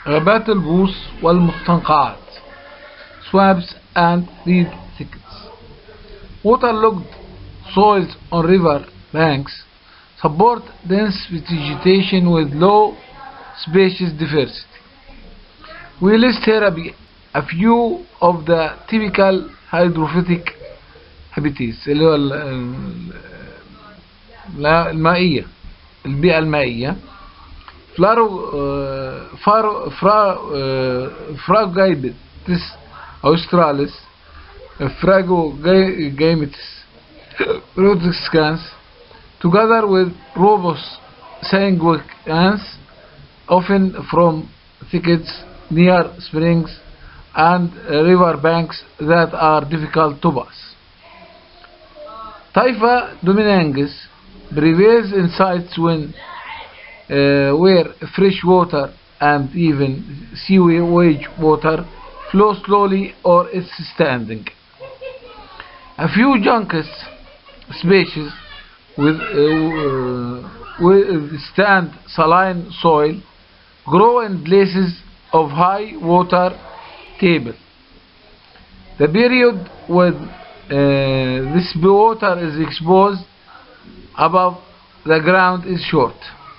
غابات البوص والمستنقعات swamps and reed thickets. Waterlogged soils on river banks support dense vegetation with low species diversity. We list here a few of the typical hydrophytic habitats اللي هو المائية، البيئة المائية. Fragogyptis australis, Fragogyptis rhodescens, together with Rubus sanguinans, often from thickets near springs and river banks that are difficult to pass. Typha dominans prevails in sites where fresh water and even sewage water flow slowly or is standing. A few Juncus species withstand saline soil grow in places of high water table. The period when this water is exposed above the ground is short.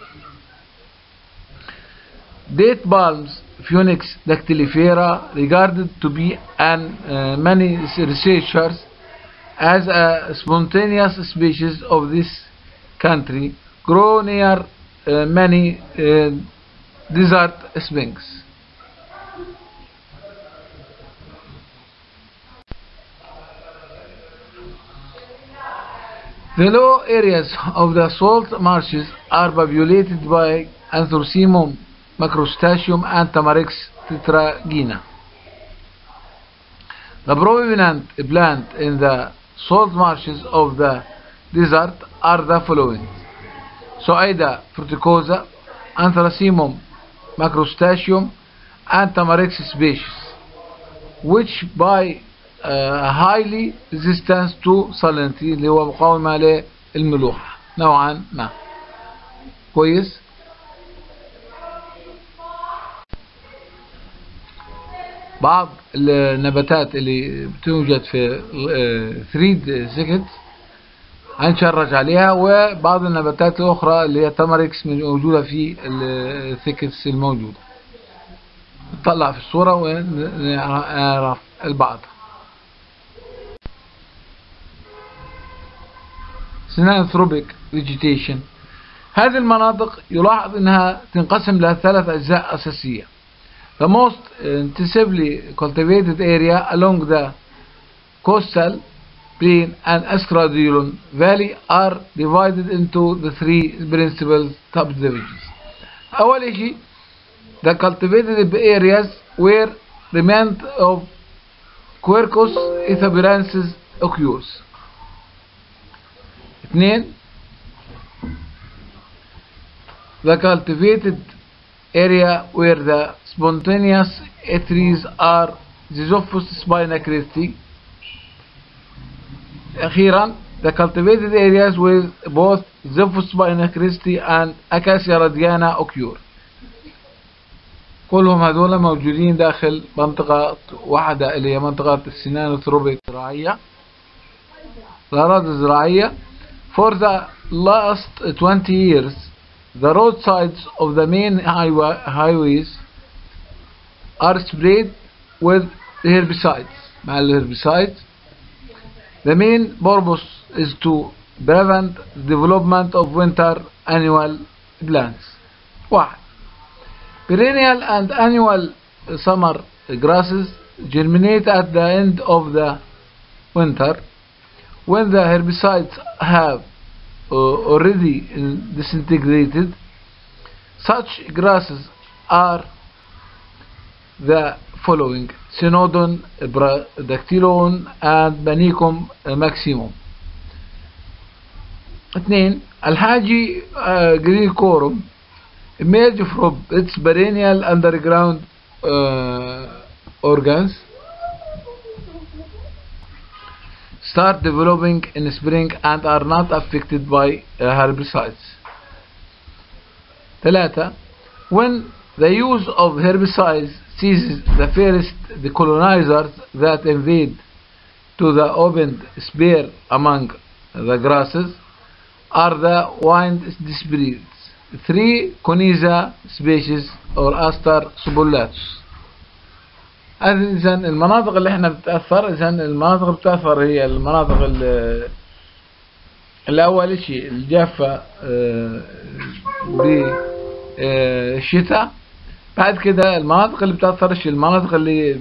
Date palms, Phoenix dactylifera, regarded to be many researchers as a spontaneous species of this country, grow near many desert springs. The low areas of the salt marshes are populated by Anthrocymum macrostachium and Tamarix tetragina. The predominant plant in the salt marshes of the desert are the following: Soida fruticosa, Anthrocymum macrostachium, and Tamarix species, which by highly resistance to salinity اللي هو مقاومة للملوحة نوعا ما. كويس. بعض النباتات اللي بتوجد في ثريد سيكت هنشرج عليها، وبعض النباتات الأخرى اللي هي تاماريكس موجودة في الثيكتس الموجودة. نطلع في الصورة ونعرف البعض. Synanthropic vegetation. هذه المناطق يلاحظ أنها تنقسم إلى 3 أجزاء أساسية. The most intensively cultivated area along the coastal plain and Estradilon Valley are divided into the 3 principal subdivisions. أول شيء, the cultivated areas where demand of Quercus ethopirensis occurs. 2. The cultivated area where the spontaneous trees are Zizophus spina christi. أخيرا, the cultivated areas with both Zizophus spina christi and Acacia radiana occur. كلهم هذول موجودين داخل منطقة واحدة اللي هي منطقة السينانثروبيك الزراعية، الأراضي الزراعية. For the last 20 years, the roadsides of the main highways are sprayed with herbicides. مع الهربيسايدز. The main purpose is to prevent the development of winter annual plants. 1. Perennial and annual summer grasses germinate at the end of the winter when the herbicides have already disintegrated. Such grasses are the following: Cynodon, Bractylon, and Panicum maximum. 2. Alhaji Gricorum emerge from its perennial underground organs, start developing in spring and are not affected by herbicides. 3. When the use of herbicides seizes the first the colonizers that invade to the open sphere among the grasses are the wind spreads, 3 Coniza species or Aster subulatus. إذا المناطق اللي احنا بتتأثر، إذا المناطق بتتأثر هي المناطق الأول شيء الجافة بالشتاء. بعد كده المناطق اللي بتأثرش المناطق اللي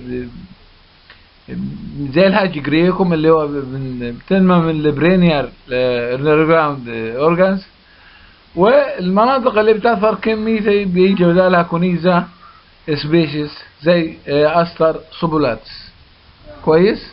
زي الهاج جريكم اللي هو بتنمى من البرينير underground organs، والمناطق اللي بتأثر كمية بيجي بدالها كونيزا سبيشيز زي أستر سوبولاتس. كويس.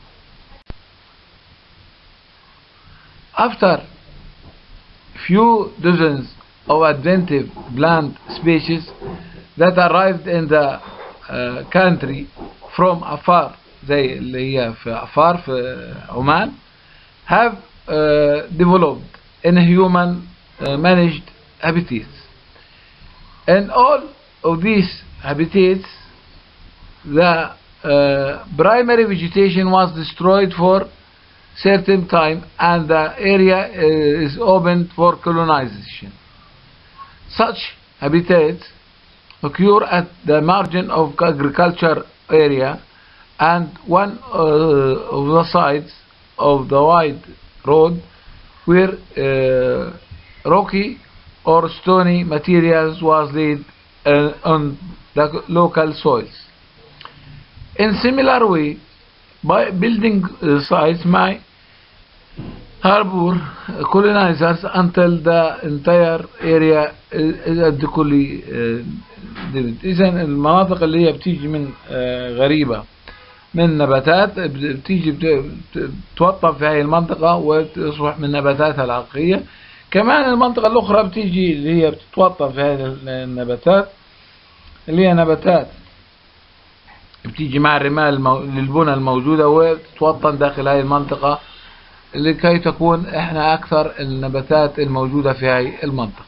After few dozens of adventive plant species that arrived in the country from afar زي اللي هي في أفار في عمان have developed in human managed habitats. In all of these habitats the primary vegetation was destroyed for certain time and the area is opened for colonization. Such habitats occur at the margin of agriculture area and one of the sides of the wide road where rocky or stony materials was laid on the local soils. In similar way, by building sites may harbor colonizers until the entire area is adequately developed. إذا المناطق اللي هي بتيجي من غريبة من نباتات بتيجي بتوطن في هذه المنطقة وتصبح من نباتاتها الحقيقية. كمان المنطقة الأخرى بتيجي اللي هي بتتوطن في هذه النباتات اللي هي نباتات بتيجي مع الرمال للبنى الموجودة وتتوطن داخل هذه المنطقة لكي تكون احنا أكثر النباتات الموجودة في هذه المنطقة.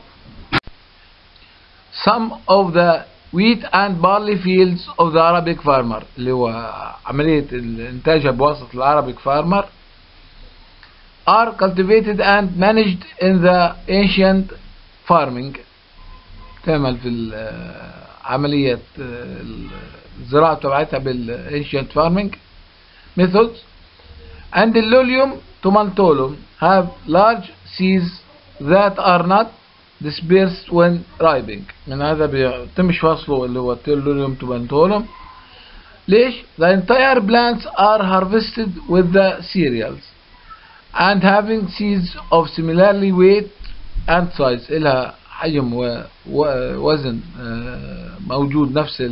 Some of the wheat and barley fields of the Arabic farmer اللي هو عملية الإنتاج بواسطة العربيك farmer are cultivated and managed in the ancient farming. تعمل في عملية الزراعة تبعتها بال ancient farming methods. And the Lolium tomentolum have large seeds that are not dispersed when ripening. من هذا بيتمش فصله اللي هو Lolium tomentolum. ليش؟ The entire plants are harvested with the cereals and having seeds of similarly weight and size. إلها حجم ووزن موجود نفس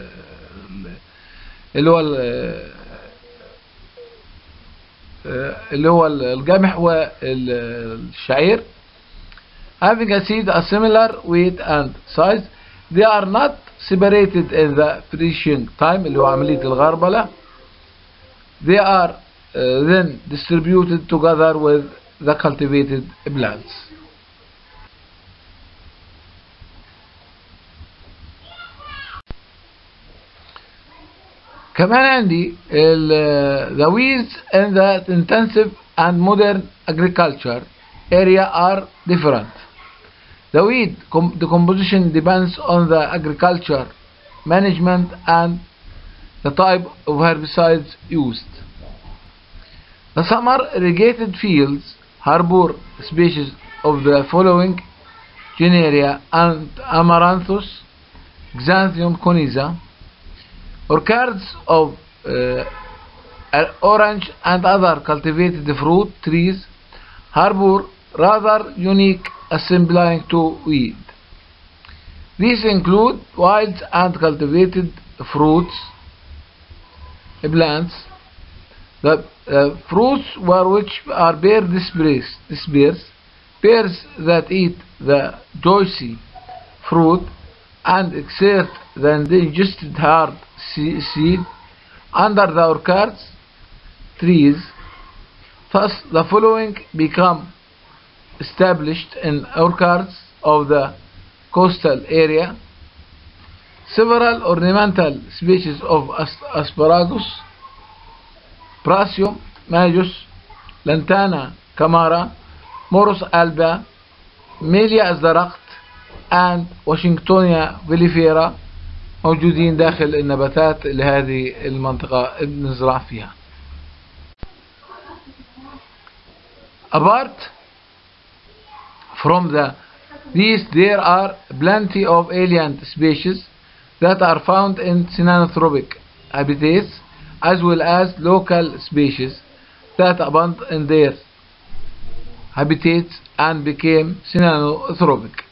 اللي هو القمح والشعير. Having a seed a similar weight and size, they are not separated in the threshing time اللي هو عملية الغربلة. They are then distributed together with the cultivated plants. كمان عندي the weeds in the intensive and modern agriculture area are different. The weed decomposition depends on the agriculture management and the type of herbicides used. The summer irrigated fields harbor species of the following genera and Amaranthus, Xanthium coniza, orchards of orange and other cultivated fruit trees harbor rather unique assembling to weed. These include wild and cultivated fruits, plants. The fruits which are bear dispersed, pears that eat the juicy fruit and exert the digested hard seed under the orchards trees. Thus the following become established in orchards of the coastal area: several ornamental species of asparagus, Brassium majus, Lantana camara, Morus alba, Melia الزرقت and Washingtonia vilifera موجودين داخل النباتات لهذه المنطقة بنزرع فيها. Apart from these, there are plenty of alien species that are found in synanthropic habitats, as well as local species that abandoned their habitats and became synanthropic.